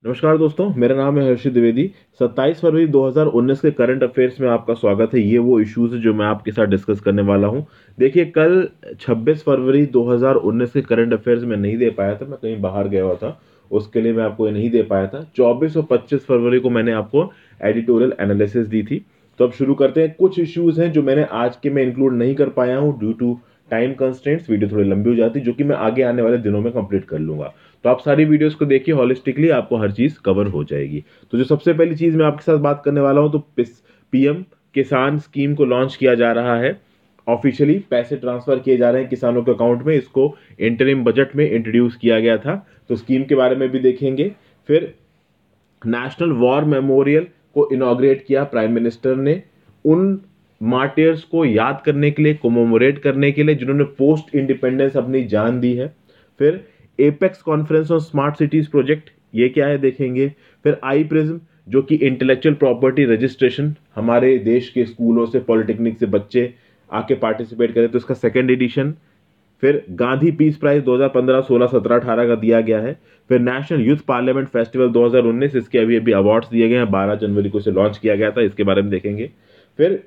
नमस्कार दोस्तों, मेरा नाम है हर्षित द्विवेदी। 27 फरवरी 2019 के करंट अफेयर्स में आपका स्वागत है। ये वो इश्यूज है जो मैं आपके साथ डिस्कस करने वाला हूं। देखिए, कल 26 फरवरी 2019 के करंट अफेयर्स में नहीं दे पाया था, मैं कहीं बाहर गया हुआ था, उसके लिए मैं आपको ये नहीं दे पाया था। 24 और 25 फरवरी को मैंने आपको एडिटोरियल एनालिसिस दी थी। तो अब शुरू करते हैं। कुछ इश्यूज हैं जो मैंने आज के में इंक्लूड नहीं कर पाया हूँ due to time constraints, video थोड़ी लंबी हो जाती, जो कि मैं आगे आने वाले दिनों में कंप्लीट कर लूंगा। तो आप सारी वीडियोस को देखिए हॉलिस्टिकली, आपको हर चीज कवर हो जाएगी। तो जो सबसे पहली चीज मैं आपके साथ बात करने वाला हूं, तो पीएम किसान स्कीम को लॉन्च किया जा रहा है। ऑफिशियली पैसे ट्रांसफर किए जा रहे हैं किसानों के अकाउंट में। इसको इंटरिम बजट में इंट्रोड्यूस किया गया था, तो स्कीम के बारे में भी देखेंगे। फिर नेशनल वॉर मेमोरियल को इनॉग्रेट किया प्राइम मिनिस्टर ने, उन मार्टियर्स को याद करने के लिए, कोमोमोरेट करने के लिए, जिन्होंने पोस्ट इंडिपेंडेंस अपनी जान दी है। फिर apex conference on smart cities project, ये क्या है देखेंगे। फिर IPrism, जो कि इंटेलेक्चुअल प्रॉपर्टी रजिस्ट्रेशन, हमारे देश के स्कूलों से, पॉलिटेक्निक से बच्चे आके पार्टिसिपेट करें, तो इसका सेकेंड एडिशन। फिर गांधी पीस प्राइज 2015, 16, 17, 18 का दिया गया है। फिर नेशनल यूथ पार्लियामेंट फेस्टिवल 2019, इसके अभी अभी अवार्ड्स दिए गए हैं, 12 जनवरी को इसे लॉन्च किया गया था, इसके बारे में देखेंगे। फिर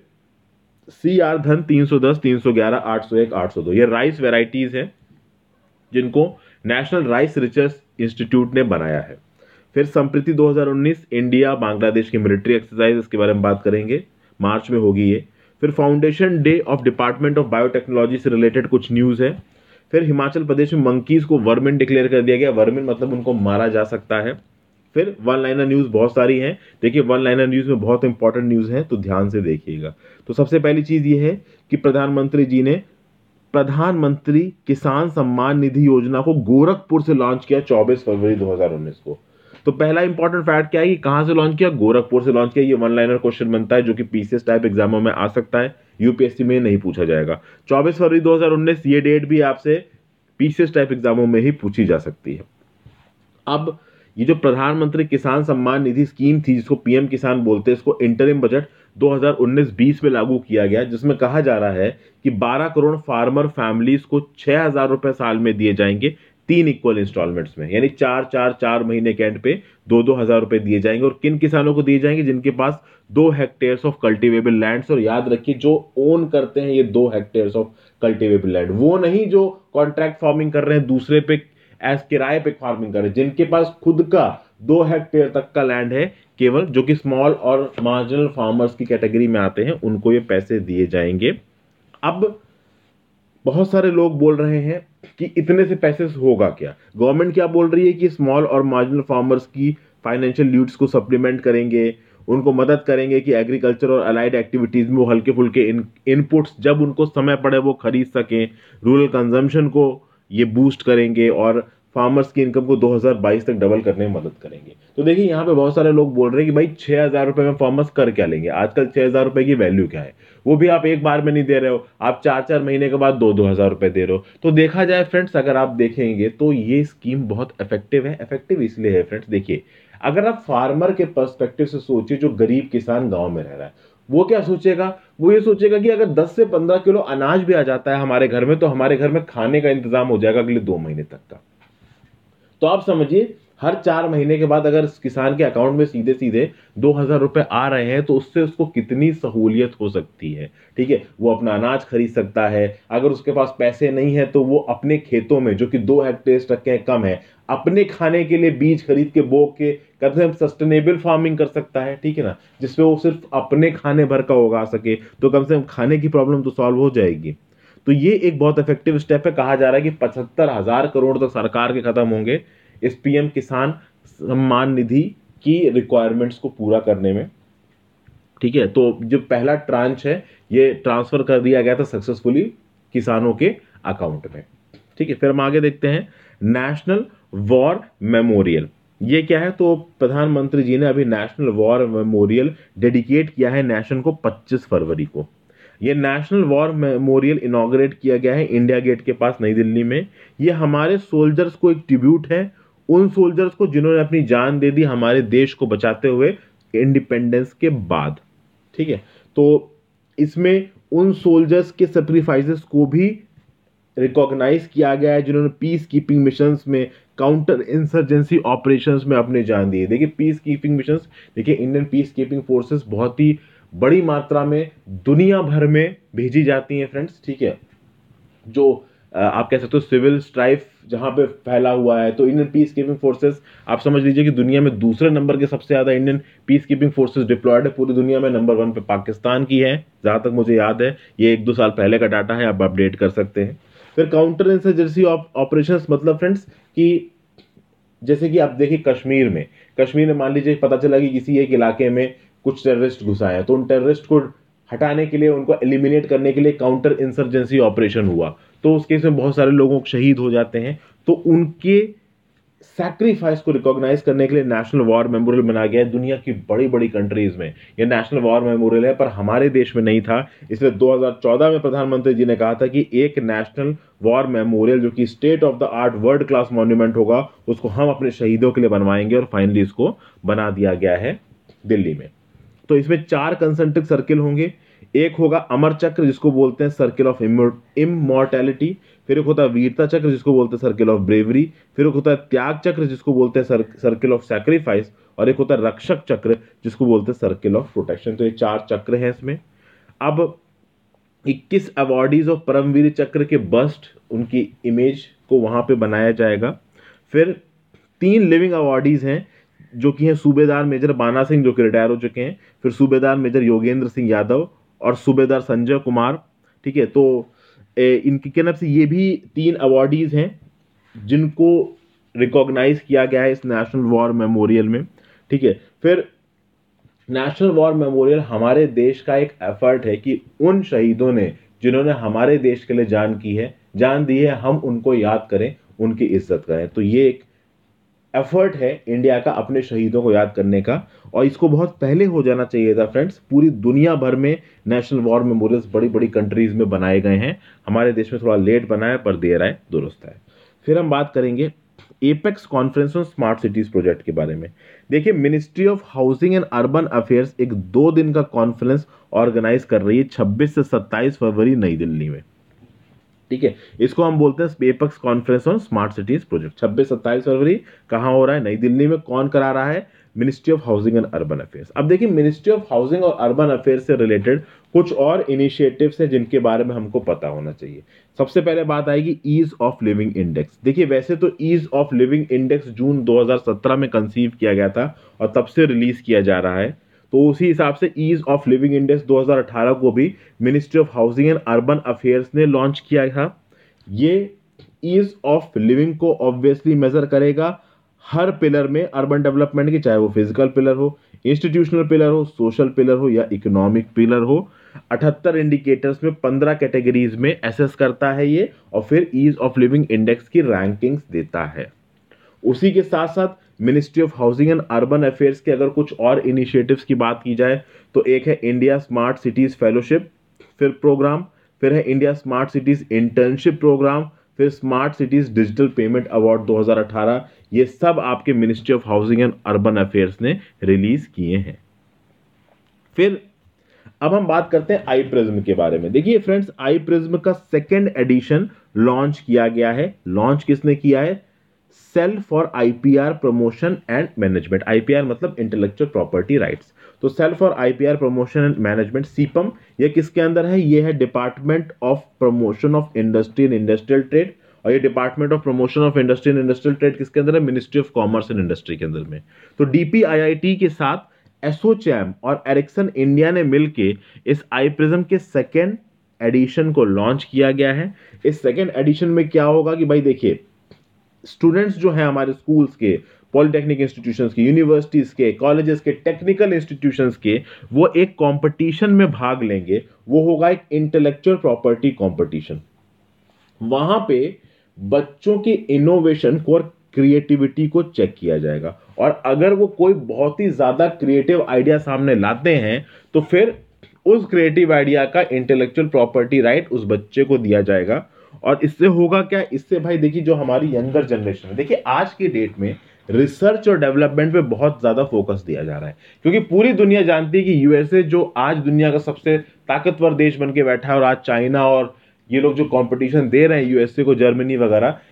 CR धन 310, 311, 801, 802, ये राइस वेराइटीज हैं जिनको नेशनल राइस रिसर्च इंस्टीट्यूट ने बनाया है। फिर संप्रीति 2019, इंडिया बांग्लादेश की मिलिट्री एक्सरसाइज, इसके बारे में बात करेंगे, मार्च में होगी ये। फिर foundation day of department of biotechnology से रिलेटेड कुछ न्यूज है। फिर हिमाचल प्रदेश में मंकीज को वर्मिन डिक्लेयर कर दिया गया। वर्मिन मतलब उनको मारा जा सकता है। फिर वन लाइनर न्यूज बहुत सारी हैं। देखिए, वन लाइनर न्यूज में बहुत इंपॉर्टेंट न्यूज है, तो ध्यान से देखिएगा। तो सबसे पहली चीज ये है कि प्रधानमंत्री जी ने प्रधानमंत्री किसान सम्मान निधि योजना को गोरखपुर से लॉन्च किया 24 फरवरी 2019 को। तो पहला इंपॉर्टेंट फैक्ट क्या है कि कहां से लॉन्च किया? गोरखपुर से लॉन्च किया। ये वन लाइनर क्वेश्चन बनता है, जो कि पीसीएस टाइप एग्जामों में आ सकता है, यूपीएससी में नहीं पूछा जाएगा। 24 फरवरी 2019, ये डेट भी आपसे पीसीएस टाइप एग्जामों में ही पूछी जा सकती है। अब ये जो प्रधानमंत्री किसान सम्मान निधि स्कीम थी, जिसको पीएम किसान बोलते हैं, इसको इंटरिम बजट 2019-20 में लागू किया गया, जिसमें कहा जा रहा है कि 12 करोड़ फार्मर फैमिलीज को 6,000 रुपए साल में दिए जाएंगे, 3 इक्वल इंस्टॉलमेंट्स में, यानी 4 महीने के एंड पे 2,000 रुपए दिए जाएंगे। और किन किसानों को दिए जाएंगे? जिनके पास 2 हेक्टेयर्स ऑफ कल्टिवेबल लैंड्स। और याद रखिए, जो ओन करते हैं ये 2 हेक्टेयर्स ऑफ कल्टिवेबल लैंड, वो नहीं जो कॉन्ट्रैक्ट फार्मिंग कर रहे हैं, दूसरे पे एज किराए पे फार्मिंग कर रहे हैं। जिनके पास खुद का 2 हेक्टेयर तक का लैंड है, केवल जो कि स्मॉल और मार्जिनल फार्मर्स की कैटेगरी में आते हैं, उनको ये पैसे दिए जाएंगे। अब बहुत सारे लोग बोल रहे हैं कि इतने से पैसे होगा क्या? गवर्नमेंट क्या बोल रही है कि स्मॉल और मार्जिनल फार्मर्स की फाइनेंशियल नीड्स को सप्लीमेंट करेंगे, उनको मदद करेंगे कि एग्रीकल्चर और अलाइड एक्टिविटीज में वो हल्के फुल्के इनपुट्स जब उनको समय पड़े वो खरीद सकें। रूरल कंजम्पशन को ये बूस्ट करेंगे और फार्मर्स की इनकम को 2022 तक डबल करने में मदद करेंगे। तो देखिए, यहाँ पे बहुत सारे लोग बोल रहे हैं कि भाई 6,000 रुपए में फार्मर्स कर क्या लेंगे? आजकल 6,000 रुपए की वैल्यू क्या है? वो भी आप एक बार में नहीं दे रहे हो, आप 4 महीने के बाद 2,000 रुपए दे रहे हो। तो देखा जाए फ्रेंड्स, अगर आप देखेंगे तो ये स्कीम बहुत इफेक्टिव है। इफेक्टिव इसलिए है फ्रेंड्स, देखिए, अगर आप फार्मर के पर्सपेक्टिव से सोचिए, जो गरीब किसान गांव में रह रहा है, वो क्या सोचेगा? वो ये सोचेगा कि अगर 10 से 15 किलो अनाज भी आ जाता है हमारे घर में, तो हमारे घर में खाने का इंतजाम हो जाएगा अगले 2 महीने तक का। तो आप समझिए, हर 4 महीने के बाद अगर किसान के अकाउंट में सीधे सीधे 2,000 रुपए आ रहे हैं, तो उससे उसको कितनी सहूलियत हो सकती है। ठीक है, वो अपना अनाज खरीद सकता है। अगर उसके पास पैसे नहीं है, तो वो अपने खेतों में, जो कि 2 हेक्टेयर तक के कम है, अपने खाने के लिए बीज खरीद के बो के कम से कम सस्टेनेबल फार्मिंग कर सकता है। ठीक है ना, जिसपे वो सिर्फ अपने खाने भर का उगा सके, तो कम से कम खाने की प्रॉब्लम तो सॉल्व हो जाएगी। तो ये एक बहुत इफेक्टिव स्टेप है। कहा जा रहा है कि 75,000 करोड़ तक सरकार के खत्म होंगे इस पीएम किसान सम्मान निधि की रिक्वायरमेंट्स को पूरा करने में। ठीक है, तो जो पहला ट्रांच है, ये ट्रांसफर कर दिया गया था सक्सेसफुली किसानों के अकाउंट में। ठीक है, फिर हम आगे देखते हैं। नेशनल वॉर मेमोरियल, ये क्या है? तो प्रधानमंत्री जी ने अभी नेशनल वॉर मेमोरियल डेडिकेट किया है नेशन को 25 फरवरी को। ये नेशनल वॉर मेमोरियल इनॉग्रेट किया गया है इंडिया गेट के पास, नई दिल्ली में। ये हमारे सोल्जर्स को एक ट्रिब्यूट है, उन सोल्जर्स को जिन्होंने अपनी जान दे दी हमारे देश को बचाते हुए इंडिपेंडेंस के बाद। ठीक है, तो इसमें उन सोल्जर्स के सेक्रीफाइसेस को भी रिकॉग्नाइज किया गया है, जिन्होंने पीस कीपिंग मिशंस में काउंटर इंसर्जेंसी ऑपरेशंस में अपने जान दिए। देखिए पीस कीपिंग मिशंस, देखिए इंडियन पीस कीपिंग फोर्सेस बहुत ही बड़ी मात्रा में दुनिया भर में भेजी जाती हैं फ्रेंड्स, ठीक है। जो आप कह सकते हो सिविल स्ट्राइफ जहां पे फैला हुआ है, तो इंडियन पीस कीपिंग फोर्सेस आप समझ लीजिए कि दुनिया में दूसरे नंबर के सबसे ज्यादा Indian peacekeeping forces deployed है पूरी दुनिया में। नंबर 1 पे पाकिस्तान की है, जहां तक मुझे याद है, ये 1-2 साल पहले का डाटा है, आप अपडेट कर सकते हैं। फिर काउंटर इंसर्जेंसी ऑपरेशंस मतलब फ्रेंड्स कि जैसे कि आप देखिए कश्मीर में मान लीजिए पता चला कि किसी एक इलाके में कुछ टेररिस्ट घुसा है, तो उन टेररिस्ट को हटाने के लिए, उनको एलिमिनेट करने के लिए काउंटर इंसर्जेंसी ऑपरेशन हुआ, तो उस केस में बहुत सारे लोगों शहीद हो जाते हैं। तो उनके सैक्रिफाइस को रिकॉग्नाइज करने के लिए नेशनल वॉर मेमोरियल बनाया गया है। दुनिया की बड़ी बड़ी कंट्रीज में ये नेशनल वॉर मेमोरियल है, पर हमारे देश में नहीं था, इसलिए 2014 में प्रधानमंत्री जी ने कहा था कि एक नेशनल वॉर मेमोरियल जो कि state of the art world class monument होगा, उसको हम अपने शहीदों के लिए बनवाएंगे, और फाइनली इसको बना दिया गया है दिल्ली में। तो इसमें 4 कंसेंट्रिक सर्किल होंगे। एक होगा अमर चक्र जिसको बोलते हैं सर्किल ऑफ इममॉर्टैलिटी, फिर एक होता है वीरता चक्र जिसको बोलते हैं सर्किल ऑफ ब्रेवरी, फिर एक होता है त्याग चक्र जिसको बोलते हैं सर्किल ऑफ सैक्रिफाइस, और एक होता है रक्षक चक्र जिसको बोलते हैं सर्किल ऑफ प्रोटेक्शन। तो ये 4 चक्र हैं इसमें। अब 21 अवॉर्डीज ऑफ परमवीर चक्र के बस्ट, उनकी इमेज को वहां पे बनाया जाएगा। फिर 3 लिविंग अवॉर्डीज हैं जो कि हैं सूबेदार मेजर बाना सिंह जो कि रिटायर हो चुके हैं, फिर सूबेदार मेजर योगेंद्र सिंह यादव और सूबेदार संजय कुमार, ठीक है। तो इनकी कहना से ये भी 3 अवॉर्डीज हैं जिनको रिकॉग्नाइज किया गया है इस नेशनल वॉर मेमोरियल में, ठीक है। फिर नेशनल वॉर मेमोरियल हमारे देश का एक एफर्ट है कि उन शहीदों ने जिन्होंने हमारे देश के लिए जान दी है, हम उनको याद करें, उनकी इज्जत करें। तो ये एक एफर्ट है इंडिया का अपने शहीदों को याद करने का, और इसको बहुत पहले हो जाना चाहिए था फ्रेंड्स। पूरी दुनिया भर में नेशनल वॉर मेमोरियल्स बड़ी बड़ी कंट्रीज में बनाए गए हैं, हमारे देश में थोड़ा लेट बना है, पर देर आए दुरुस्त है। फिर हम बात करेंगे apex conference on smart cities project के बारे में। देखिए ministry of housing and urban affairs एक 2 दिन का कॉन्फ्रेंस ऑर्गेनाइज कर रही है 26 से 27 फरवरी नई दिल्ली में, ठीक है। इसको हम बोलते हैं apex conference on smart cities project. 26-27 फरवरी कहां हो रहा है? नई दिल्ली में। कौन करा रहा है? Ministry of housing and urban affairs. अब देखिए मिनिस्ट्री ऑफ हाउसिंग और अर्बन अफेयर्स से रिलेटेड कुछ और इनिशिएटिव्स हैं जिनके बारे में हमको पता होना चाहिए। सबसे पहले बात आएगी ईज ऑफ लिविंग इंडेक्स। देखिए वैसे तो ईज ऑफ लिविंग इंडेक्स जून 2017 में कंसीव किया गया था और तब से रिलीज किया जा रहा है, तो उसी हिसाब से ईज ऑफ लिविंग इंडेक्स 2018 को भी ministry of housing and urban affairs ने लॉन्च किया था। ये ईज ऑफ लिविंग को ऑब्वियसली मेजर करेगा हर पिलर में अर्बन डेवलपमेंट की, चाहे वो फिजिकल पिलर हो, इंस्टीट्यूशनल पिलर हो, सोशल पिलर हो या इकोनॉमिक पिलर हो। 78 इंडिकेटर्स में 15 कैटेगरीज में एसेस करता है ये, और फिर ईज ऑफ लिविंग इंडेक्स की रैंकिंग्स देता है। उसी के साथ साथ ministry of housing and urban affairs के अगर कुछ और इनिशिएटिव्स की बात की जाए तो एक है इंडिया स्मार्ट सिटीज फेलोशिप फिर प्रोग्राम, फिर है India smart cities internship programme, फिर smart cities digital payment award 2018। ये सब आपके ministry of housing and urban affairs ने रिलीज किए हैं। फिर अब हम बात करते हैं आई प्रिज्म के बारे में। देखिए फ्रेंड्स, आई प्रिज्म का 2nd एडिशन लॉन्च किया गया है। लॉन्च किसने किया है? Cell for IPR promotion and management. IPR मतलब इंटेलेक्चुअल प्रॉपर्टी राइट्स। तो cell for IPR promotion and management, CIPAM, ये किसके अंदर है? ये है department of promotion of industry and industrial trade. और ये department of promotion of industry and industrial trade किसके अंदर है? Ministry of commerce and industry के अंदर में। तो डीपीआईआईटी के साथ एसोचैम और एरिक्सन इंडिया ने मिलकर इस आई प्रिज्म के 2nd एडिशन को लॉन्च किया गया है। इस 2nd एडिशन में क्या होगा कि भाई देखिए, स्टूडेंट्स जो हैं हमारे स्कूल्स के, पॉलिटेक्निक इंस्टीट्यूशंस के, यूनिवर्सिटीज के, कॉलेजेस के, टेक्निकल इंस्टीट्यूशंस के, वो एक कंपटीशन में भाग लेंगे। वो होगा एक इंटेलेक्चुअल प्रॉपर्टी कंपटीशन। वहां पे बच्चों की इनोवेशन को और क्रिएटिविटी को चेक किया जाएगा, और अगर वो कोई बहुत ही ज्यादा क्रिएटिव आइडिया सामने लाते हैं तो फिर उस क्रिएटिव आइडिया का इंटेलेक्चुअल प्रॉपर्टी राइट उस बच्चे को दिया जाएगा। और इससे होगा क्या? इससे भाई देखिए जो हमारी यंगर जनरेशन है, देखिए आज की डेट में रिसर्च और डेवलपमेंट पे बहुत ज्यादा फोकस दिया जा रहा है, क्योंकि पूरी दुनिया जानती है कि यूएसए जो आज दुनिया का सबसे ताकतवर देश बन के बैठा है, और आज चाइना और ये लोग जो कंपटीशन दे रहे हैं यूएसए को, जर्मनी वगैरह,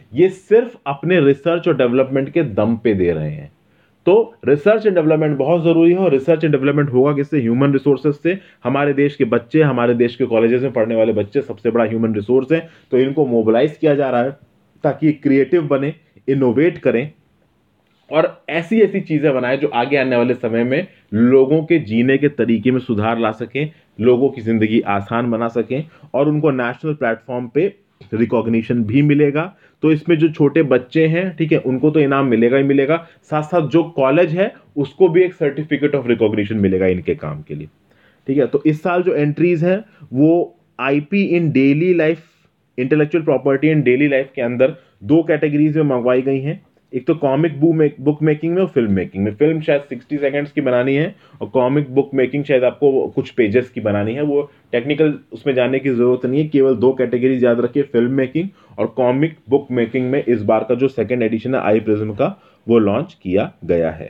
ये सिर्फ अपने रिसर्च और डेवलपमेंट के दम पे दे रहे हैं। तो रिसर्च एंड डेवलपमेंट बहुत जरूरी है, और रिसर्च एंड डेवलपमेंट होगा किससे? ह्यूमन रिसोर्सेज से। हमारे देश के बच्चे, हमारे देश के कॉलेजेस में पढ़ने वाले बच्चे सबसे बड़ा ह्यूमन रिसोर्स है, तो इनको मोबिलाइज किया जा रहा है ताकि क्रिएटिव बने, इनोवेट करें और ऐसी ऐसी चीजें बनाए जो आगे आने वाले समय में लोगों के जीने के तरीके में सुधार ला सकें, लोगों की जिंदगी आसान बना सकें, और उनको नेशनल प्लेटफॉर्म पे रिकॉग्निशन भी मिलेगा। तो इसमें जो छोटे बच्चे हैं, ठीक है, उनको तो इनाम मिलेगा ही मिलेगा, साथ साथ जो कॉलेज है उसको भी एक सर्टिफिकेट ऑफ रिकॉग्निशन मिलेगा इनके काम के लिए। ठीक है, तो इस साल जो एंट्रीज हैं वो IP in daily life, intellectual property in daily life के अंदर दो कैटेगरीज में मंगवाई गई हैं। एक तो कॉमिक बुक मेकिंग में और फिल्म मेकिंग में। फिल्म शायद 60 सेकंड्स की बनानी है और कॉमिक बुक मेकिंग शायद आपको कुछ पेजेस की बनानी है। वो टेक्निकल उसमें जाने की जरूरत नहीं है, केवल दो कैटेगरीज याद रखिए, फिल्म मेकिंग और कॉमिक बुक मेकिंग में इस बार का जो सेकेंड एडिशन है आई प्रिज्म का, वो लॉन्च किया गया है।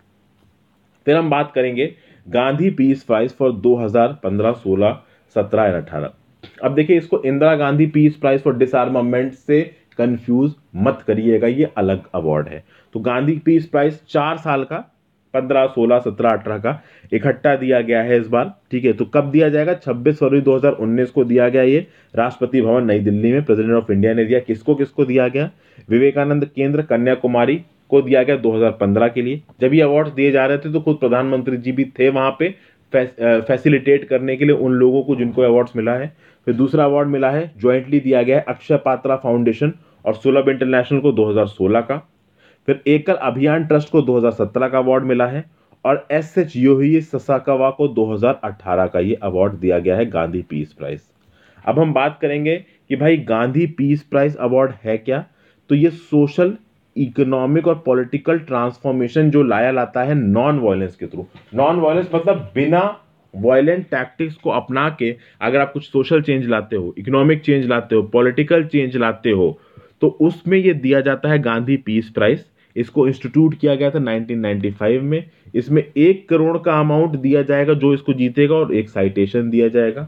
फिर हम बात करेंगे Gandhi peace prize for 2015, 16, 17 and 18। अब देखिए, इसको Indira Gandhi peace prize for disarmament से कंफ्यूज मत करिएगा, ये अलग अवार्ड है। तो गांधी पीस प्राइज 4 साल का, 15, 16, 17, 18 का इकट्ठा दिया गया है इस बार। ठीक है, तो कब दिया जाएगा? 26 फरवरी 2019 को दिया गया। ये राष्ट्रपति भवन नई दिल्ली में प्रेसिडेंट ऑफ इंडिया ने दिया। किसको किसको दिया गया? विवेकानंद केंद्र कन्याकुमारी को दिया गया 2015 के लिए। जब ये अवार्ड दिए जा रहे थे तो खुद प्रधानमंत्री जी भी थे वहां पे फैसिलिटेट करने के लिए उन लोगों को जिनको अवार्ड्स मिला है। फिर दूसरा अवार्ड मिला है, ज्वाइंटली दिया गया है अक्षय पात्रा फाउंडेशन और सुलभ इंटरनेशनल को 2016 का। फिर एकल अभियान ट्रस्ट को 2017 का अवार्ड मिला है और एस योही ससाकावा को 2018 का ये अवार्ड दिया गया है, गांधी पीस प्राइज। अब हम बात करेंगे कि भाई गांधी पीस प्राइज अवार्ड है क्या। तो ये सोशल, इकोनॉमिक और पॉलिटिकल ट्रांसफॉर्मेशन जो लाता है नॉन वायलेंस के थ्रू। नॉन वायलेंस मतलब बिना वायलेंट टैक्टिक्स को अपना के अगर आप कुछ सोशल चेंज लाते हो, इकोनॉमिक चेंज लाते हो, पॉलिटिकल चेंज लाते हो, तो उसमें ये दिया जाता है गांधी पीस प्राइज। इसको इंस्टीट्यूट किया गया था 1995 में। इसमें 1 करोड़ का अमाउंट दिया जाएगा जो इसको जीतेगा और एक साइटेशन दिया जाएगा।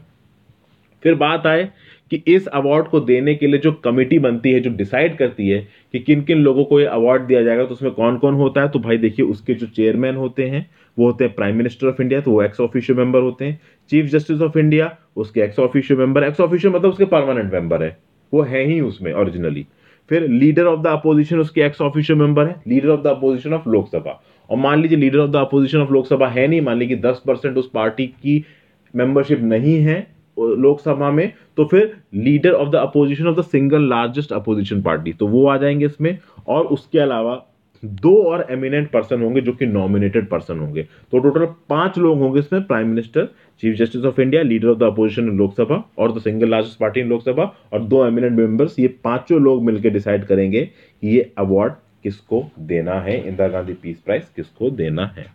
फिर बात आए कि इस अवार्ड को देने के लिए जो कमेटी बनती है, जो डिसाइड करती है कि किन किन लोगों को ये अवार्ड दिया जाएगा, तो उसमें कौन कौन होता है। तो भाई देखिए, उसके जो चेयरमैन होते हैं वो होते हैं प्राइम मिनिस्टर ऑफ इंडिया, तो वो एक्स ऑफिशियो मेंबर होते हैं। चीफ जस्टिस ऑफ इंडिया, उसके ex officio member, ex officio मतलब उसके परमानेंट मेंबर है, वो है ही उसमें ओरिजिनली। फिर लीडर ऑफ द अपोजिशन उसके एक्स ऑफिशियो मेंबर है, leader of the opposition of Lok Sabha. और मान लीजिए leader of the opposition of Lok Sabha है नहीं, मान लीजिए 10% उस पार्टी की मेंबरशिप नहीं है लोकसभा में, तो फिर leader of the opposition of the single largest opposition party, तो वो आ जाएंगे इसमें। और उसके अलावा 2 और एमिनेंट पर्सन होंगे जो कि नॉमिनेटेड पर्सन होंगे। तो टोटल 5 लोग होंगे इसमें, prime minister, chief justice of India, leader of the opposition in Lok Sabha और the single largest party in Lok Sabha, और 2 एमिनेंट मेंबर्स। ये पांचों लोग मिलकर डिसाइड करेंगे कि ये अवार्ड किसको देना है, इंदिरा गांधी पीस प्राइज किसको देना है।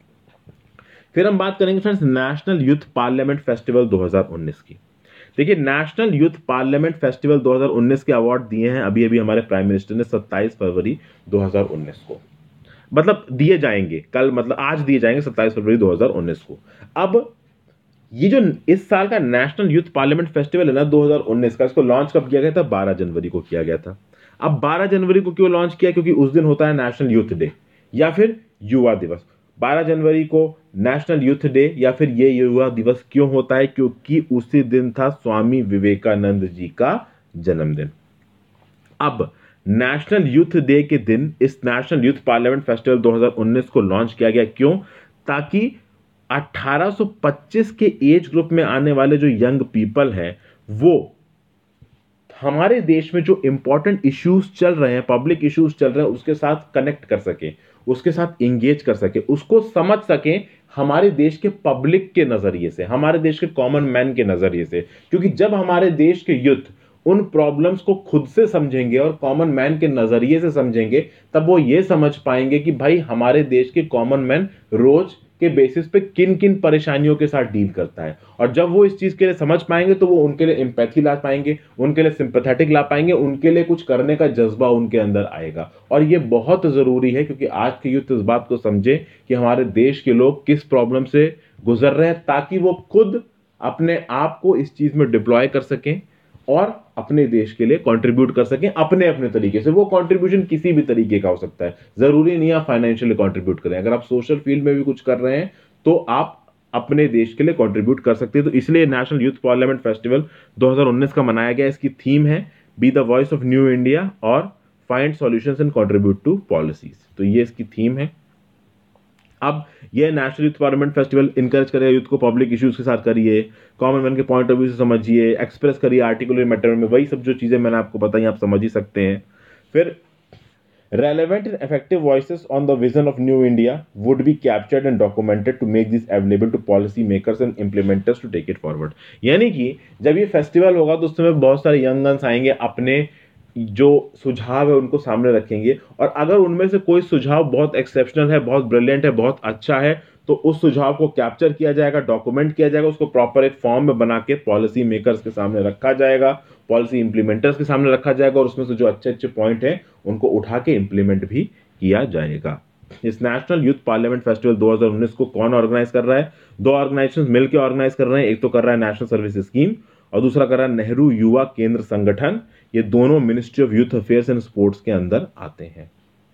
फिर हम बात करेंगे friends national youth parliament festival 2019 की। देखिए, नेशनल यूथ पार्लियामेंट फेस्टिवल 2019 के अवार्ड दिए हैं अभी अभी हमारे प्राइम मिनिस्टर ने 27 फरवरी 2019 को, मतलब दिए जाएंगे कल, मतलब आज दिए जाएंगे 27 फरवरी 2019 को। अब ये जो इस साल का नेशनल यूथ पार्लियामेंट फेस्टिवल है ना 2019 का, इसको लॉन्च कब किया गया था? 12 जनवरी को किया गया था। अब 12 जनवरी को क्यों लॉन्च किया? क्योंकि उस दिन होता है नेशनल यूथ डे या फिर युवा दिवस। 12 जनवरी को नेशनल यूथ डे या फिर ये युवा दिवस क्यों होता है? क्योंकि उसी दिन था स्वामी विवेकानंद जी का जन्मदिन। अब नेशनल यूथ डे के दिन इस नेशनल यूथ पार्लियामेंट फेस्टिवल 2019 को लॉन्च किया गया। क्यों? ताकि 1825 के एज ग्रुप में आने वाले जो यंग पीपल हैं, वो हमारे देश में जो इंपॉर्टेंट इश्यूज चल रहे हैं, पब्लिक इश्यूज चल रहे हैं, उसके साथ कनेक्ट कर सके, उसके साथ इंगेज कर सके, उसको समझ सके हमारे देश के पब्लिक के नजरिए से, हमारे देश के कॉमन मैन के नजरिए से। क्योंकि जब हमारे देश के यूथ उन प्रॉब्लम्स को खुद से समझेंगे और कॉमन मैन के नजरिए से समझेंगे, तब वो ये समझ पाएंगे कि भाई हमारे देश के कॉमन मैन रोज के बेसिस पे किन किन परेशानियों के साथ डील करता है। और जब वो इस चीज के लिए समझ पाएंगे तो वो उनके लिए एम्पैथी ला पाएंगे, उनके लिए सिंपैथेटिक ला पाएंगे, उनके लिए कुछ करने का जज्बा उनके अंदर आएगा। और ये बहुत जरूरी है क्योंकि आज के यूथ इस बात को समझे कि हमारे देश के लोग किस प्रॉब्लम से गुजर रहे हैं, ताकि वो खुद अपने आप को इस चीज में डिप्लॉय कर सकें और अपने देश के लिए कंट्रीब्यूट कर सकें अपने अपने तरीके से। वो कंट्रीब्यूशन किसी भी तरीके का हो सकता है, जरूरी नहीं आप फाइनेंशियली कंट्रीब्यूट करें। अगर आप सोशल फील्ड में भी कुछ कर रहे हैं तो आप अपने देश के लिए कंट्रीब्यूट कर सकते हैं। तो इसलिए नेशनल यूथ पार्लियामेंट फेस्टिवल 2019 का मनाया गया। इसकी थीम है be the voice of new India और find solutions and contribute to policies. तो ये इसकी थीम है। अब ये national youth parliament festival encourage करेगा यूथ को, पब्लिक इश्यूज के साथ करिए, कॉमन मैन के पॉइंट ऑफ व्यू से समझिए, एक्सप्रेस करिए आर्टिकुलर मैटर में, वही सब जो चीजें मैंने आपको बताई आप समझ ही सकते हैं। फिर relevant and effective voices on the vision of new India would be captured and documented to make this available to policy makers and implementers to take it forward। यानी कि जब ये फेस्टिवल होगा तो उस समय बहुत सारे यंग गन्स आएंगे, अपने जो सुझाव है उनको सामने रखेंगे, और अगर उनमें से कोई सुझाव बहुत एक्सेप्शनल है, बहुत ब्रिलियंट है, बहुत अच्छा है, तो उस सुझाव को कैप्चर किया जाएगा, डॉक्यूमेंट किया जाएगा, उसको प्रॉपर एक फॉर्म में बना के पॉलिसी मेकर्स के सामने रखा जाएगा, पॉलिसी इंप्लीमेंटर्स के सामने रखा जाएगा, और उसमें से जो अच्छे अच्छे पॉइंट हैं उनको उठा के इंप्लीमेंट भी किया जाएगा। इस नेशनल यूथ पार्लियामेंट फेस्टिवल 2019 को कौन ऑर्गेनाइज कर रहा है? दो ऑर्गेनाइजेशंस मिलकर ऑर्गेनाइज कर रहे हैं। एक तो कर रहा है नेशनल सर्विस स्कीम और दूसरा कर रहा है नेहरू युवा केंद्र संगठन। ये दोनों ministry of youth affairs and sports के अंदर आते हैं।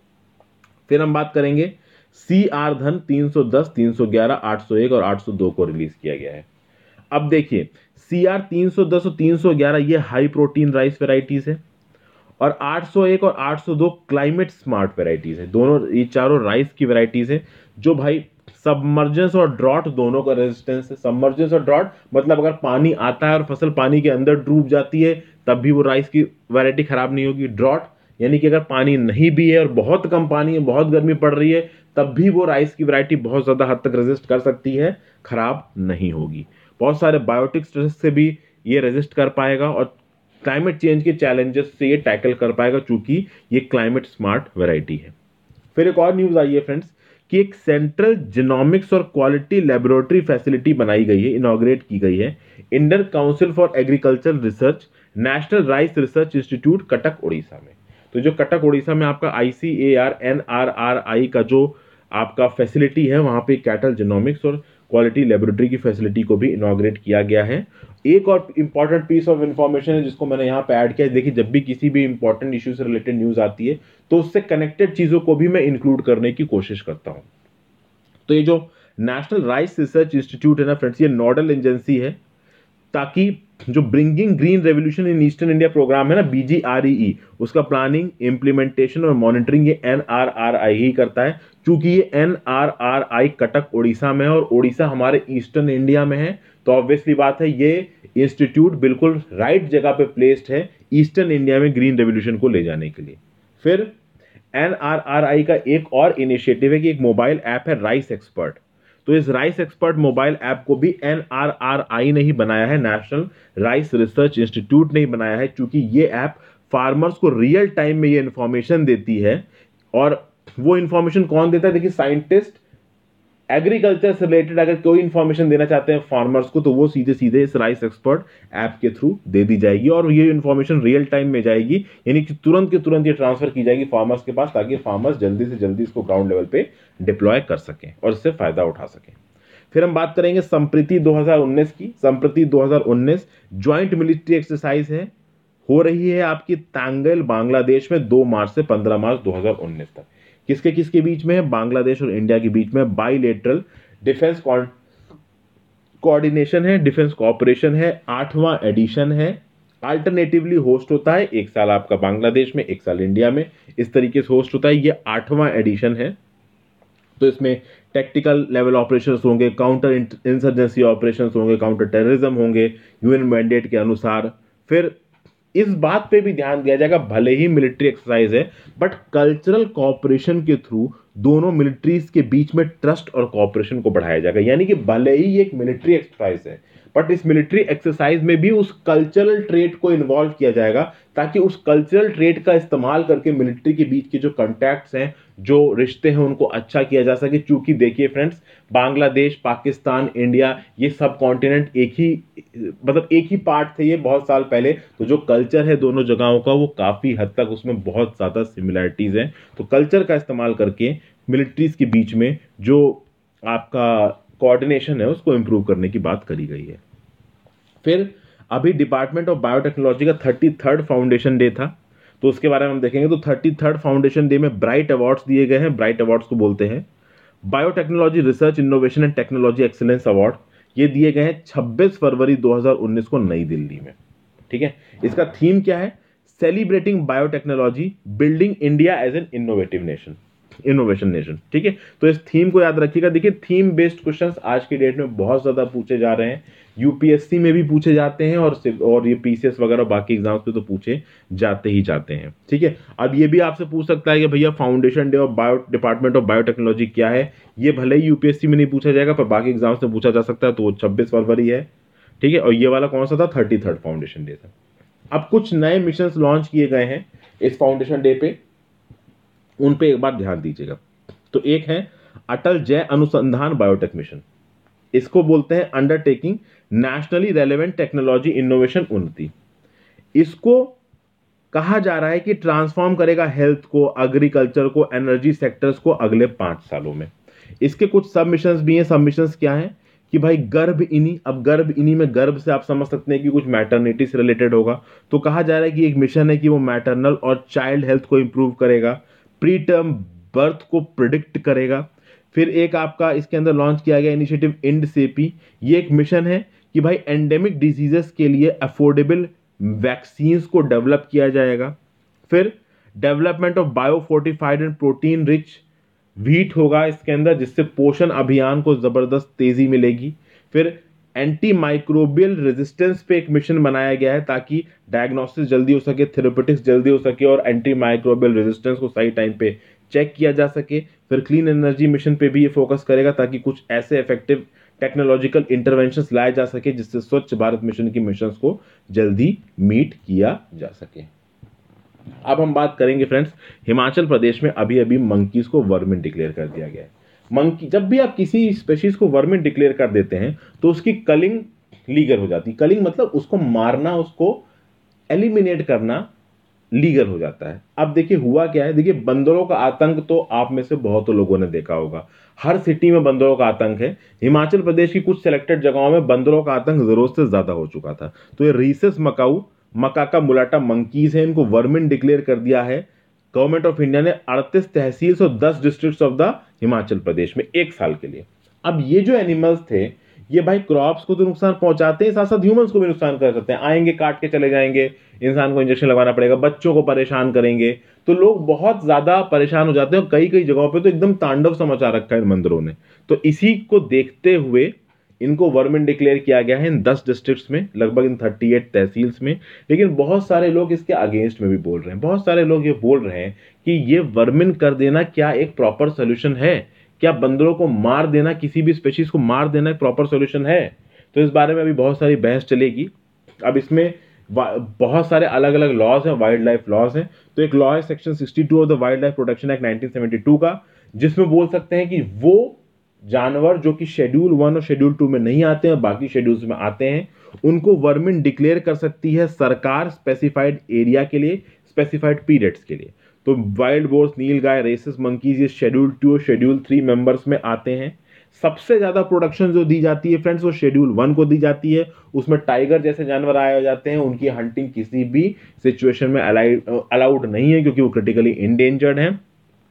फिर हम बात करेंगे CR धन 310, 311, 801 और 802 को रिलीज किया गया है। अब देखिए CR 310 और 311 ये हाई प्रोटीन राइस वेराइटीज है, और 801 और 802 क्लाइमेट स्मार्ट वेराइटीज है। दोनों ये चारों राइस की वेराइटीज है जो भाई सबमर्जेंस और ड्रॉट दोनों का रेजिस्टेंस है। सबमर्जेंस और ड्रॉट मतलब अगर पानी आता है और फसल पानी के अंदर डूब जाती है तब भी वो राइस की वैरायटी खराब नहीं होगी। ड्रॉट यानी कि अगर पानी नहीं भी है और बहुत कम पानी है, बहुत गर्मी पड़ रही है, तब भी वो राइस की वैरायटी बहुत ज्यादा हद तक रेजिस्ट कर सकती है, खराब नहीं होगी। बहुत सारे बायोटिक स्ट्रेस से भी ये रेजिस्ट कर पाएगा और क्लाइमेट चेंज के चैलेंजेस से ये टैकल कर पाएगा, चूंकि ये क्लाइमेट स्मार्ट वैरायटी है। फिर एक और न्यूज आई है फ्रेंड्स कि एक सेंट्रल जीनोमिक्स और क्वालिटी लेबोरेटरी फैसिलिटी बनाई गई है, इनॉग्रेट की गई है Indian council for agriculture research national rice research institute Cuttack Orissa में। तो जो कटक उड़ीसा में आपका ICAR-NRRI का जो आपका फैसिलिटी है, वहां पे कैटल जीनोमिक्स और क्वालिटी लेबोरेटरी की फैसिलिटी को भी इनॉग्रेट किया गया है। एक और इंपॉर्टेंट पीस ऑफ इंफॉर्मेशन है जिसको मैंने यहाँ पे ऐड किया है। देखिए जब भी किसी भी इंपॉर्टेंट इश्यू से रिलेटेड न्यूज आती है तो उससे कनेक्टेड चीजों को भी मैं इंक्लूड करने की कोशिश करता हूँ। तो ये जो नेशनल राइस रिसर्च इंस्टीट्यूट है ना फ्रेंड्स, ये नोडल एजेंसी है ताकि जो bringing green revolution in eastern India programme है ना BGREE, उसका प्लानिंग, इंप्लीमेंटेशन और मॉनिटरिंग ये NRRI ही करता है। क्योंकि ये NRRI कटक उड़ीसा में है और उड़ीसा हमारे ईस्टर्न इंडिया में है, तो ऑब्वियसली बात है ये इंस्टीट्यूट बिल्कुल राइट जगह पे प्लेस्ड है ईस्टर्न इंडिया में ग्रीन रेवोल्यूशन को ले जाने के लिए। फिर NRRI का एक और इनिशिएटिव है कि एक मोबाइल ऐप है राइस एक्सपर्ट। तो इस राइस एक्सपर्ट मोबाइल ऐप को भी NRRI ने ही बनाया है, नेशनल राइस रिसर्च इंस्टीट्यूट ने ही बनाया है, क्योंकि ये ऐप फार्मर्स को रियल टाइम में ये इंफॉर्मेशन देती है। और वो इंफॉर्मेशन कौन देता है? देखिए साइंटिस्ट एग्रीकल्चर से रिलेटेड अगर कोई इंफॉर्मेशन देना चाहते हैं फार्मर्स को तो वो सीधे सीधे इस राइस एक्सपर्ट ऐप के थ्रू दे दी जाएगी, और ये इंफॉर्मेशन रियल टाइम में जाएगी, यानी कि तुरंत के तुरंत ये ट्रांसफर की जाएगी फार्मर्स के पास, ताकि फार्मर्स जल्दी से जल्दी इसको ग्राउंड लेवल पे डिप्लॉय कर सकें और इससे फायदा उठा सकें। फिर हम बात करेंगे संप्रीति 2019 की। संप्रीति 2019 ज्वाइंट मिलिट्री एक्सरसाइज है, हो रही है आपकी तांगल बांग्लादेश में 2 मार्च से 15 मार्च 2019 तक। किसके किसके बीच में है? बांग्लादेश और इंडिया के बीच में बाइलेटरल डिफेंस कोऑर्डिनेशन है, डिफेंस कोऑपरेशन है, 8वां एडिशन है। अल्टरनेटिवली होस्ट होता है, एक साल आपका बांग्लादेश में, एक साल इंडिया में, इस तरीके से होस्ट होता है। ये 8वां एडिशन है। तो इसमें टेक्टिकल लेवल ऑपरेशंस होंगे, काउंटर इंसर्जेंसी ऑपरेशंस होंगे, काउंटर टेररिज्म होंगे यूएन मैंडेट के अनुसार। फिर इस बात पे भी ध्यान दिया जाएगा, भले ही मिलिट्री एक्सरसाइज है बट कल्चरल कोऑपरेशन के थ्रू दोनों मिलिट्रीज के बीच में ट्रस्ट और कोऑपरेशन को बढ़ाया जाएगा। यानी कि भले ही एक मिलिट्री एक्सरसाइज है बट इस मिलिट्री एक्सरसाइज में भी उस कल्चरल ट्रेट को इन्वॉल्व किया जाएगा, ताकि उस कल्चरल ट्रेट का इस्तेमाल करके मिलिट्री के बीच के जो कॉन्टैक्ट्स हैं, जो रिश्ते हैं, उनको अच्छा किया जा सके। क्योंकि देखिए फ्रेंड्स, बांग्लादेश, पाकिस्तान, इंडिया, ये सब कॉन्टिनेंट एक ही पार्ट थे ये बहुत साल पहले। तो जो कल्चर है दोनों जगहों का वो काफी हद तक उसमें बहुत ज्यादा सिमिलरिटीज हैं। तो कल्चर का इस्तेमाल करके मिलिट्रीज के बीच में जो आपका कोऑर्डिनेशन है उसको इंप्रूव करने की बात करी गई है। फिर अभी डिपार्टमेंट ऑफ बायोटेक्नोलॉजी का 33rd फाउंडेशन डे था, तो उसके बारे में हम देखेंगे। तो 33rd फाउंडेशन डे में ब्राइट अवार्ड्स दिए गए हैं। ब्राइट अवार्ड्स को बोलते हैं biotechnology research innovation and technology excellence award. ये दिए गए हैं 26 फरवरी 2019 को नई दिल्ली में। ठीक है, इसका थीम क्या है? Celebrating biotechnology, building India as an innovation nation. ठीक है, तो इस थीम को याद रखिएगा। देखिए, थीम बेस्ड क्वेश्चंस आज की डेट में बहुत ज्यादा पूछे जा रहे हैं। यूपीएससी में भी पूछे जाते हैं और ये पीसीएस वगैरह बाकी एग्जाम्स पे तो पूछे जाते ही जाते हैं। ठीक है, अब ये भी आपसे पूछ सकता है कि भैया foundation day of department of biotechnology क्या है? ये भले ही यूपीएससी में नहीं पूछा जाएगा पर बाकी एग्जाम्स में पूछा जा सकता है, तो वो 26 फरवरी है। ठीक है, और ये वाला कौन सा था? 33rd फाउंडेशन डे था। अब कुछ नए मिशन लॉन्च किए गए हैं इस फाउंडेशन डे पे, उन पे एक बार ध्यान दीजिएगा। तो एक है अटल जय अनुसंधान बायोटेक मिशन। इसको बोलते हैं undertaking nationally relevant technology innovation Unnati. इसको कहा जा रहा है कि ट्रांसफॉर्म करेगा हेल्थ को, एग्रीकल्चर को, एनर्जी सेक्टर्स को अगले 5 सालों में। इसके कुछ सब मिशंस भी हैं। सब मिशंस क्या हैं कि भाई गर्भ इनी, अब गर्भ इनी में गर्भ से आप समझ सकते हैं कि कुछ मैटरनिटी से रिलेटेड होगा। तो कहा जा रहा है कि एक मिशन है कि वो मैटरनल और चाइल्ड हेल्थ को इंप्रूव करेगा, प्री टर्म बर्थ को प्रिडिक्ट करेगा। फिर एक आपका इसके अंदर लॉन्च किया गया इनिशिएटिव इंड सेपी। ये एक मिशन है कि भाई एंडेमिक डिजीजेस के लिए अफोर्डेबल वैक्सीन्स को डेवलप किया जाएगा। फिर development of biofortified and protein rich wheat होगा इसके अंदर, जिससे पोषण अभियान को जबरदस्त तेजी मिलेगी। फिर एंटी माइक्रोबियल रेजिस्टेंस पे एक मिशन बनाया गया है ताकि डायग्नोसिस जल्दी हो सके, थेरेपेटिक्स जल्दी हो सके और एंटी माइक्रोबियल रेजिस्टेंस को सही टाइम पे चेक किया जा सके। फिर क्लीन एनर्जी मिशन पे भी ये फोकस करेगा ताकि कुछ ऐसे इफेक्टिव टेक्नोलॉजिकल इंटरवेंशंस लाए जा सके जिससे स्वच्छ भारत मिशन की मिशंस को जल्दी मीट किया जा सके। अब हम बात करेंगे फ्रेंड्स, हिमाचल प्रदेश में अभी अभी मंकीज को वर्मिन डिक्लेयर कर दिया गया है। मंकी, जब भी आप किसी स्पेशीज को वर्मिन डिक्लेयर कर देते हैं तो उसकी कलिंग लीगल हो जाती है। कलिंग मतलब उसको मारना, उसको एलिमिनेट करना लीगल हो जाता है। अब देखिए हुआ क्या है, देखिए बंदरों का आतंक तो आप में से बहुत लोगों ने देखा होगा। हर सिटी में बंदरों का आतंक है। हिमाचल प्रदेश की कुछ सिलेक्टेड जगहों में बंदरों का आतंक जरूरत से ज्यादा हो चुका था। तो ये rhesus macaque macaca mulatta monkeys है, इनको वर्मिन डिक्लेयर कर दिया है गवर्नमेंट ऑफ इंडिया ने 38 तहसील और 10 districts of the Himachal Pradesh में 1 साल के लिए। अब ये जो एनिमल्स थे ये भाई क्रॉप्स को तो नुकसान पहुंचाते हैं, साथ साथ ह्यूमंस को भी नुकसान कर सकते हैं। आएंगे, काट के चले जाएंगे, इंसान को इंजेक्शन लगवाना पड़ेगा, बच्चों को परेशान करेंगे, तो लोग बहुत ज्यादा परेशान हो जाते हैं। और कई कई जगहों पे तो एकदम तांडव सा मचा रखा है इन बंदरों ने। तो इसी को देखते हुए इनको वर्मिन डिक्लेयर किया गया है इन 10 डिस्ट्रिक्ट्स में, लगभग इन 38 तहसील्स में। लेकिन बहुत सारे लोग इसके अगेंस्ट में भी बोल रहे हैं। बहुत सारे लोग ये बोल रहे हैं कि ये वर्मिन कर देना क्या एक प्रॉपर सोल्यूशन है? क्या बंदरों को मार देना, किसी भी स्पेशीज को मार देना एक प्रॉपर सोल्यूशन है? तो इस बारे में अभी बहुत सारी बहस चलेगी। अब इसमें बहुत सारे अलग अलग लॉज हैं, वाइल्ड लाइफ लॉज हैं। तो एक लॉ है section 62 of the wildlife protection act 1972 का, जिसमें बोल सकते हैं कि वो जानवर जो कि शेड्यूल 1 और शेड्यूल 2 में नहीं आते हैं, बाकी शेड्यूल्स में आते हैं, उनको वर्मिन डिक्लेयर कर सकती है सरकार स्पेसिफाइड एरिया के लिए, स्पेसिफाइड पीरियड्स के लिए। तो wild boars, nilgai, rhesus monkeys ये शेड्यूल 2 और शेड्यूल 3 मेंबर्स में आते हैं। सबसे ज्यादा प्रोडक्शन जो दी जाती है फ्रेंड्स वो शेड्यूल 1 को दी जाती है। उसमें टाइगर जैसे जानवर आए जाते हैं, उनकी हंटिंग किसी भी सिचुएशन में अलाउड नहीं है क्योंकि वो क्रिटिकली इंडेंजर्ड हैं।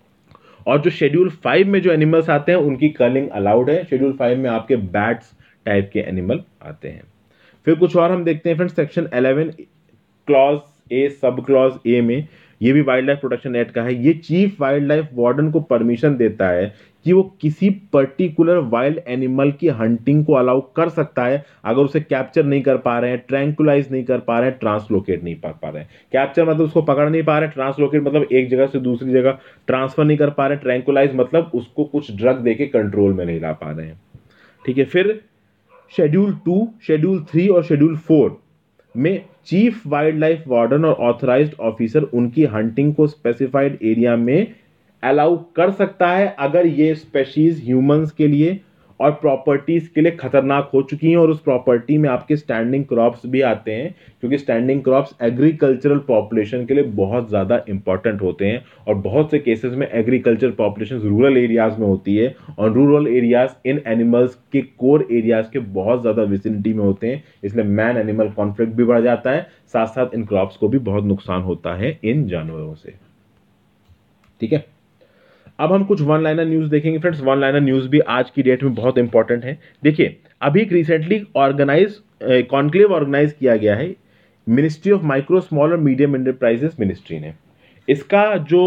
और जो शेड्यूल 5 में जो एनिमल्स आते हैं उनकी कलिंग अलाउड है। शेड्यूल 5 में आपके बैट्स टाइप के एनिमल आते हैं। फिर कुछ और हम देखते हैं friends, section 11 clause A sub clause A में, ये भी वाइल्ड लाइफ प्रोटेक्शन एक्ट का है। ये चीफ वाइल्ड लाइफ वार्डन को परमिशन देता है कि वो किसी पर्टिकुलर वाइल्ड एनिमल की हंटिंग को अलाउ कर सकता है अगर उसे कैप्चर नहीं कर पा रहे हैं, ट्रैंकुलाइज नहीं कर पा रहे हैं, ट्रांसलोकेट नहीं कर पा रहे हैं। कैप्चर मतलब उसको पकड़ नहीं पा रहे हैं, ट्रांसलोकेट मतलब एक जगह से दूसरी जगह ट्रांसफर नहीं कर पा रहे हैं, ट्रैंकुलाइज मतलब उसको कुछ ड्रग देके कंट्रोल में नहीं ला पा रहे हैं। ठीक है, फिर शेड्यूल 2, शेड्यूल 3 और शेड्यूल 4 में चीफ वाइल्ड लाइफ वार्डन और ऑथराइज्ड ऑफिसर उनकी हंटिंग को स्पेसिफाइड एरिया में अलाउ कर सकता है अगर ये स्पेशीज ह्यूमंस के लिए और प्रॉपर्टीज के लिए खतरनाक हो चुकी हैं, और उस प्रॉपर्टी में आपके स्टैंडिंग क्रॉप्स भी आते हैं, क्योंकि स्टैंडिंग क्रॉप्स एग्रीकल्चरल पॉपुलेशन के लिए बहुत ज़्यादा इंपॉर्टेंट होते हैं, और बहुत से केसेस में एग्रीकल्चर पॉपुलेशन रूरल एरियाज में होती है, और रूरल एरियाज इन एनिमल्स के कोर एरियाज के बहुत ज़्यादा विसिनिटी में होते हैं, इसलिए मैन एनिमल कॉन्फ्लिक्ट भी बढ़ जाता है, साथ साथ इन क्रॉप्स को भी बहुत नुकसान होता है इन जानवरों से। ठीक है, अब हम कुछ वन लाइनर न्यूज देखेंगे फ्रेंड्स। वन लाइनर न्यूज भी आज की डेट में बहुत इंपॉर्टेंट है। देखिए, अभी एक रिसेंटली कॉन्क्लेव ऑर्गेनाइज किया गया है मिनिस्ट्री ऑफ माइक्रो स्मॉल और मीडियम एंटरप्राइजेस मिनिस्ट्री ने। इसका जो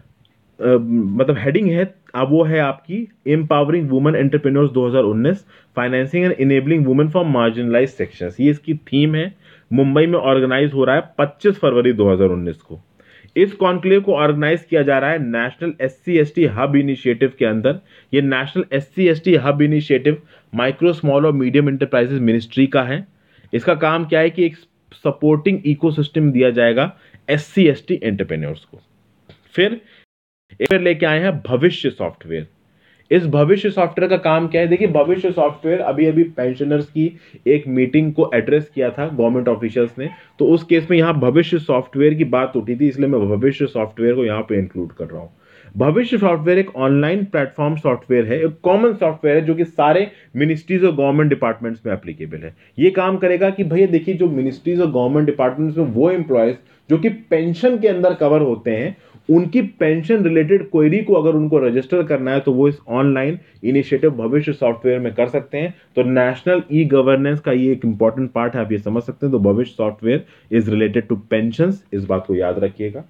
मतलब हेडिंग है अब वो है आपकी empowering women entrepreneurs 2019, financing and enabling women from marginalise sections. ये इसकी थीम है। मुंबई में ऑर्गेनाइज हो रहा है 25 फरवरी 2019 को। इस कॉन्क्लेव को ऑर्गेनाइज किया जा रहा है national SC ST hub initiative के अंदर। ये national SC ST hub initiative micro small और मीडियम एंटरप्राइजेस मिनिस्ट्री का है। इसका काम क्या है कि एक सपोर्टिंग इकोसिस्टम दिया जाएगा एससी एसटी एंटरप्रेन्योर्स को। फिर लेके आए हैं भविष्य सॉफ्टवेयर। इस भविष्य सॉफ्टवेयर का काम क्या है? देखिए, भविष्य सॉफ्टवेयर अभी अभी पेंशनर्स की एक मीटिंग को एड्रेस किया था गवर्नमेंट ऑफिशियल्स ने, तो उस केस में यहां भविष्य सॉफ्टवेयर की बात उठी थी, इसलिए मैं भविष्य सॉफ्टवेयर को यहां पे इंक्लूड कर रहा हूं। भविष्य सॉफ्टवेयर एक ऑनलाइन प्लेटफॉर्म सॉफ्टवेयर है, एक कॉमन सॉफ्टवेयर है जो कि सारे मिनिस्ट्रीज और गवर्नमेंट डिपार्टमेंट्स में एप्लीकेबल है। ये काम करेगा कि भैया देखिए, जो मिनिस्ट्रीज और गवर्नमेंट डिपार्टमेंट्स में वो एम्प्लॉयज जो कि पेंशन के अंदर कवर होते हैं, उनकी पेंशन रिलेटेड क्वेरी को अगर उनको रजिस्टर करना है तो वो इस ऑनलाइन इनिशिएटिव भविष्य सॉफ्टवेयर में कर सकते हैं। तो नेशनल ई गवर्नेंस का ये एक इंपॉर्टेंट पार्ट है, आप ये समझ सकते हैं। तो Bhavishya software is related to pensions, इस बात को याद रखिएगा।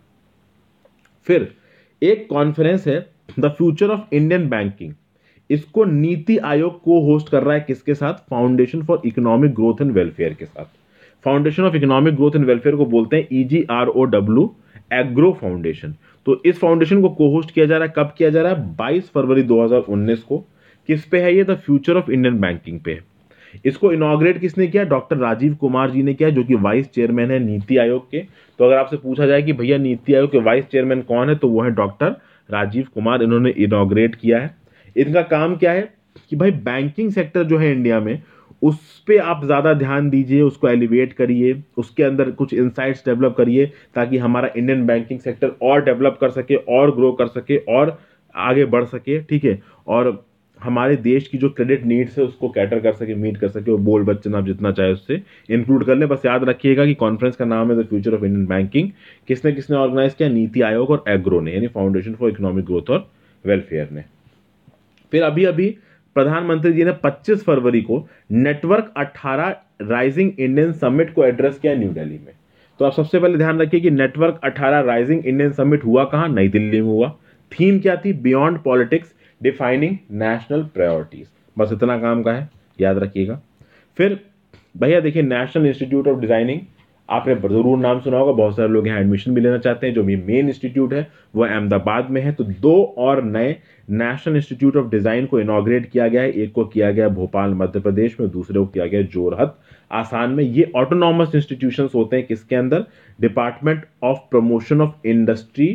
फिर एक कॉन्फ्रेंस है the future of Indian banking. इसको नीति आयोग को होस्ट कर रहा है, किसके साथ? Foundation for economic growth and welfare के साथ। Foundation of economic growth and welfare को बोलते हैं EGROW, एग्रो फाउंडेशन। तो इस फाउंडेशन को को होस्ट किया जा रहा है। कब किया जा रहा है? 22 फरवरी 2019 को। किस पे है ये? The future of Indian banking पे है। इसको इनॉग्रेट किसने किया? डॉक्टर राजीव कुमार जी ने किया, जो कि वाइस चेयरमैन है नीति आयोग के। तो अगर आपसे पूछा जाए कि भैया नीति आयोग के वाइस चेयरमैन कौन है, तो वो है डॉक्टर राजीव कुमार। इन्होंने इनॉग्रेट किया है। इनका काम क्या है कि भाई बैंकिंग सेक्टर जो है इंडिया में, उस पे आप ज़्यादा ध्यान दीजिए, उसको एलिवेट करिए, उसके अंदर कुछ इंसाइट्स डेवलप करिए, ताकि हमारा इंडियन बैंकिंग सेक्टर और डेवलप कर सके, और ग्रो कर सके, और आगे बढ़ सके। ठीक है, और हमारे देश की जो क्रेडिट नीड्स है उसको कैटर कर सके, मीट कर सके। और बोल बच्चन आप जितना चाहे उससे इंक्लूड कर ले। बस याद रखिएगा कि कॉन्फ्रेंस का नाम है the future of Indian banking. किसने किसने ऑर्गेनाइज किया? नीति आयोग और एग्रो ने, यानी फाउंडेशन फॉर इकोनॉमिक ग्रोथ और वेलफेयर ने। फिर अभी अभी प्रधानमंत्री जी ने 25 फरवरी को नेटवर्क 18 राइजिंग इंडियन समिट को एड्रेस किया न्यू दिल्ली में। तो आप सबसे पहले ध्यान रखिए कि नेटवर्क 18 राइजिंग इंडियन समिट हुआ कहां? नई दिल्ली में हुआ। थीम क्या थी? Beyond politics defining national priorities. बस इतना काम का है, याद रखिएगा। फिर भैया देखिए, नेशनल इंस्टीट्यूट ऑफ डिजाइनिंग, आपने जरूर नाम सुना होगा, बहुत सारे लोग यहाँ एडमिशन भी लेना चाहते हैं। जो मेन इंस्टीट्यूट है वो अहमदाबाद में है। तो 2 और नए नेशनल इंस्टीट्यूट ऑफ डिजाइन को इनॉग्रेट किया गया है। एक को किया गया भोपाल मध्य प्रदेश में, दूसरे को किया गया जोरहट आसाम में। ये ऑटोनॉमस इंस्टीट्यूशंस होते हैं किसके अंदर? Department of promotion of industry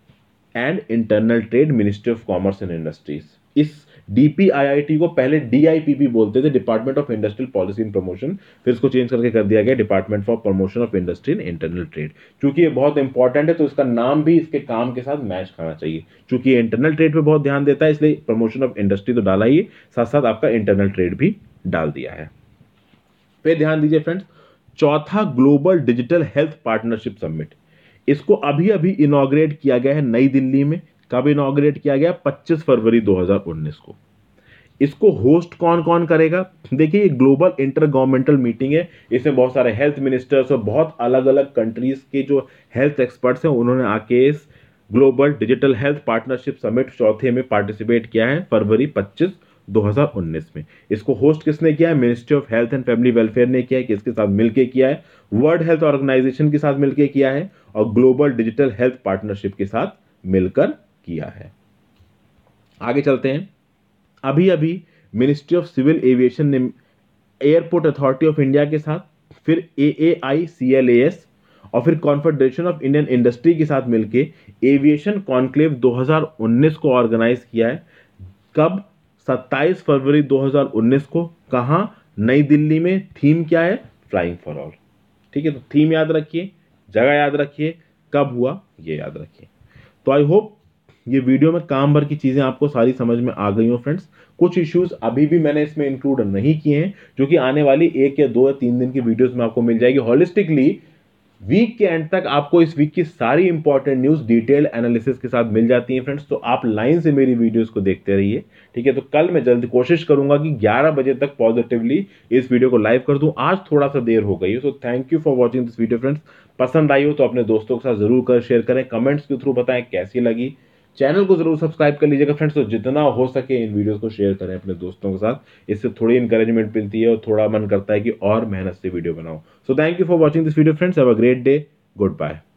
and internal trade, ministry of commerce and industries. इस DPIIT को पहले DIPP बोलते थे, department of industrial policy and promotion. फिर इसको चेंज करके कर दिया गया department for promotion of industry and internal trade. क्योंकि ये बहुत इंपॉर्टेंट है, तो इसका नाम भी इसके काम के साथ मैच खाना चाहिए। क्योंकि ये इंटरनल ट्रेड पे बहुत ध्यान देता है, इसलिए प्रमोशन ऑफ इंडस्ट्री तो डाला ही, साथ साथ आपका इंटरनल ट्रेड भी डाल दिया है। फिर ध्यान दीजिए फ्रेंड्स, चौथा global digital health partnership summit, इसको अभी अभी इनॉग्रेट किया गया है नई दिल्ली में। कब इनॉग्रेट किया गया? 25 फरवरी 2019 को। इसको होस्ट कौन कौन करेगा? देखिए, ये ग्लोबल इंटर गवर्नमेंटल मीटिंग है। इसमें बहुत सारे हेल्थ मिनिस्टर्स और बहुत अलग अलग कंट्रीज के जो हेल्थ एक्सपर्ट्स हैं, उन्होंने आके इस global digital health partnership summit चौथे में पार्टिसिपेट किया है फरवरी 25 2019 में। इसको होस्ट किसने किया है? Ministry of health and family welfare ने किया है। किसके साथ मिलकर किया है? वर्ल्ड हेल्थ ऑर्गेनाइजेशन के साथ मिलकर किया है, और ग्लोबल डिजिटल हेल्थ पार्टनरशिप के साथ मिलकर किया है। आगे चलते हैं। अभी अभी मिनिस्ट्री ऑफ सिविल एविएशन ने एयरपोर्ट अथॉरिटी ऑफ इंडिया के साथ, फिर AAICLAS और फिर कॉन्फेडरेशन ऑफ इंडियन इंडस्ट्री के साथ मिलके एविएशन कॉन्क्लेव 2019 को ऑर्गेनाइज किया है। कब? 27 फरवरी 2019 को, कहां? नई दिल्ली में। थीम क्या है? Flying for all. ठीक है, तो थीम याद रखिए, जगह याद रखिए, कब हुआ ये याद रखिए। तो आई होप ये वीडियो में काम भर की चीजें आपको सारी समझ में आ गई हो फ्रेंड्स। कुछ इश्यूज अभी भी मैंने इसमें इंक्लूड नहीं किए हैं, जो कि आने वाली 1 या 2 या 3 दिन की वीडियोस में आपको मिल जाएगी। हॉलिस्टिकली वीक के एंड तक आपको इस वीक की सारी इंपॉर्टेंट न्यूज डिटेल एनालिसिस के साथ मिल जाती है फ्रेंड्स। तो आप लाइन से मेरी वीडियोस को देखते रहिए। ठीक है, तो कल मैं जल्दी कोशिश करूंगा कि 11 बजे तक पॉजिटिवली इस वीडियो को लाइव कर दूं। आज थोड़ा सा देर हो गई है, so thank you for watching this video friends. पसंद आई हो तो अपने दोस्तों के साथ जरूर कर शेयर करें, कमेंट्स के थ्रू बताएं कैसी लगी। चैनल को जरूर सब्सक्राइब कर लीजिएगा फ्रेंड्स। तो जितना हो सके इन वीडियोस को शेयर करें अपने दोस्तों के साथ, इससे थोड़ी इंकरेजमेंट मिलती है और थोड़ा मन करता है कि और मेहनत से वीडियो बनाओ। So thank you for watching this video friends, have a great day, good bye.